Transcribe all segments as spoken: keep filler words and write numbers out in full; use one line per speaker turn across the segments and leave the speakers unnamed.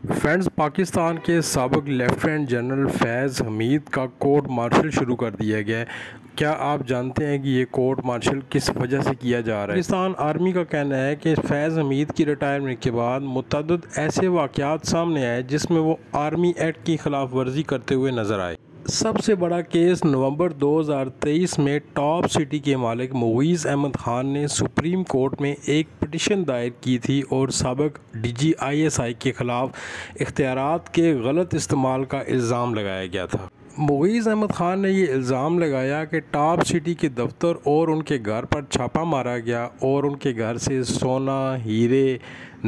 Friends, Pakistan के साबिक lieutenant general फैज़ हमीद का कोर्ट मार्शल शुरू कर दिया गया है। क्या आप जानते हैं कि ये कोर्ट मार्शल किस वजह से किया जा रहा है? पाकिस्तान आर्मी का कहना है कि फैज़ हमीद की रिटायरमेंट के बाद मुतअद्दिद ऐसे वाक़यात सामने आए जिसमें वो आर्मी एक्ट की खिलाफ वर्जी करते हुए नज़र आए। सबसे बड़ा केस नवंबर दो हज़ार तेईस में टॉप सिटी के मालिक मुग़ीज़ अहमद ख़ान ने सुप्रीम कोर्ट में एक पिटिशन दायर की थी और साबिक D G I S I के ख़िलाफ़ इख्तियारात के गलत इस्तेमाल का इल्ज़ाम लगाया गया था। मुग़ीज़ अहमद ख़ान ने ये इल्ज़ाम लगाया कि टॉप सिटी के दफ्तर और उनके घर पर छापा मारा गया और उनके घर से सोना, हीरे,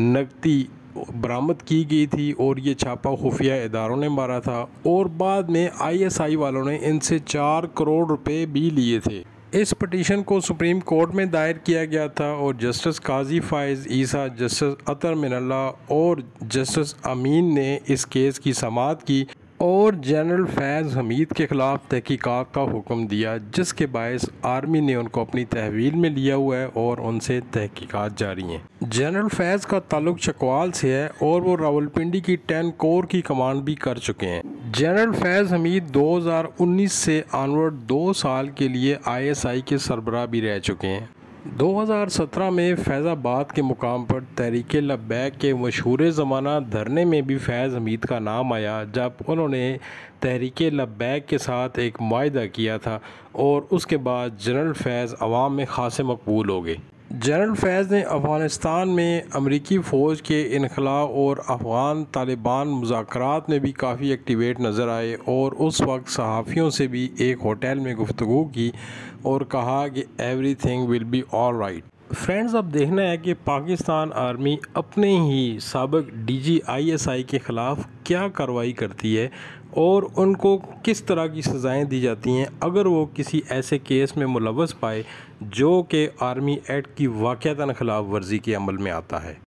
नकदी बरामद की गई थी और ये छापा खुफिया इदारों ने मारा था और बाद में आई एस आई वालों ने इनसे चार करोड़ रुपए भी लिए थे। इस पिटीशन को सुप्रीम कोर्ट में दायर किया गया था और जस्टिस काजी फ़ाइज़ ईसा, जस्टिस अतर मिनल्ला और जस्टिस अमीन ने इस केस की समाअत की और जनरल फैज़ हमीद के ख़िलाफ़ तहकीकात का हुक्म दिया, जिसके बायस आर्मी ने उनको अपनी तहवील में लिया हुआ है और उनसे तहकीकात जारी हैं। जनरल फैज़ का ताल्लुक चकवाल से है और वो रावलपिंडी की टेन कोर की कमांड भी कर चुके हैं। जनरल फैज़ हमीद दो हज़ार उन्नीस से ऑनवर्ड दो साल के लिए आई एस आई के सरबराह भी रह चुके हैं। दो हज़ार सत्रह में फैज़ाबाद के मुकाम पर तहरीक लब्बैक के मशहूर ज़माना धरने में भी फैज़ हमीद का नाम आया, जब उन्होंने तहरीक लब्बैक के साथ एक मुआहदा किया था और उसके बाद जनरल फैज़ अवाम में खासे मकबूल हो गए। जनरल फैज़ ने अफ़गानिस्तान में अमरीकी फ़ौज के इनखला और अफ़गान तालिबान मुज़ाकरात में भी काफ़ी एक्टिवेट नज़र आए और उस वक्त सहाफ़ियों से भी एक होटल में गुफ्तगू की और कहा कि everything will be all right. Friends, अब देखना है कि पाकिस्तान आर्मी अपने ही साबिक D G I S I के ख़िलाफ़ क्या कार्रवाई करती है और उनको किस तरह की सज़ाएं दी जाती हैं अगर वो किसी ऐसे केस में मुलव्वस पाए जो कि आर्मी एक्ट की वाक़अतन ख़िलाफ़ वर्जी के अमल में आता है।